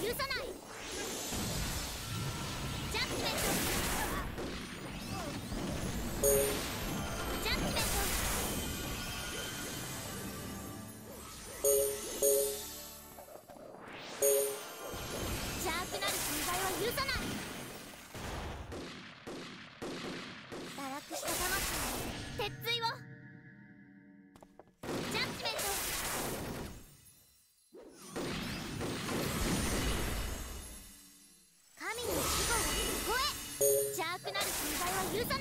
許さない。ジャッジメント。ジャッジメント。邪悪なる存在は許さない。堕落した魂鉄槌を。ジャッジメント。神の守護を超え。邪悪なる存在は許さない。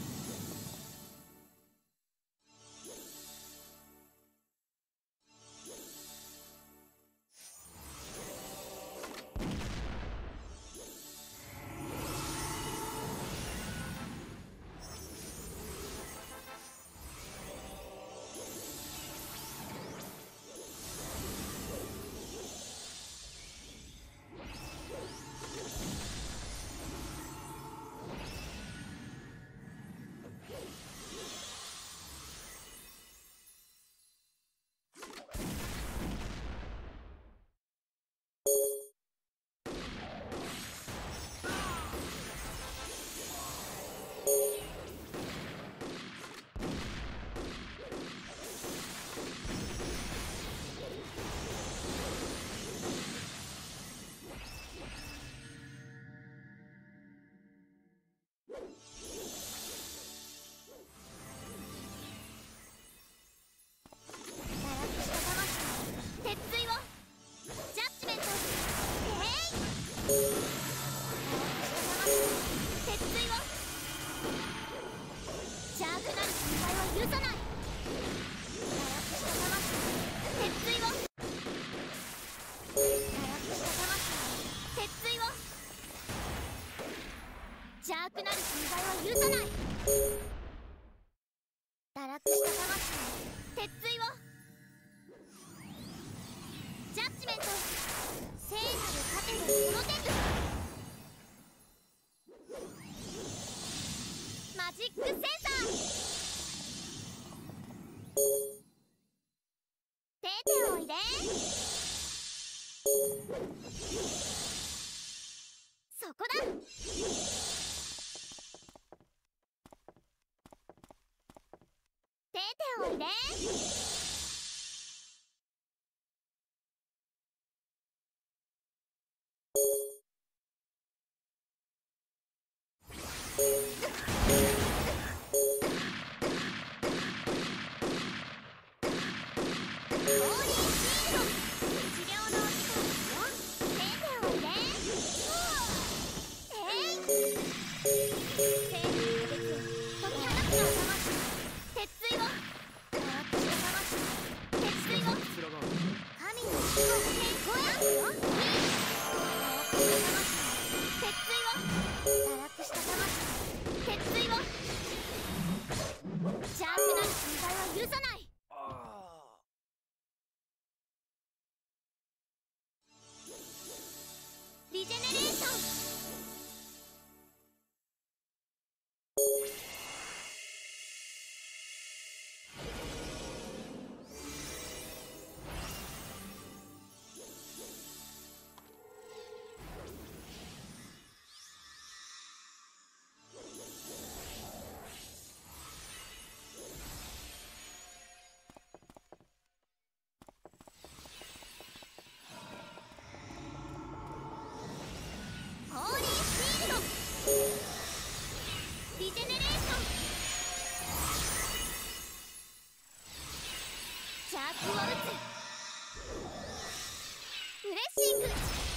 邪悪なる存在は許さない。堕落した魂鉄槌を。ジャッジメント。聖なる盾でその天力。マジックセンサー。出ておいで。そこだ。出ておいで。リジェネレーション。リジェネレーション。邪悪を打つ。ブレッシング。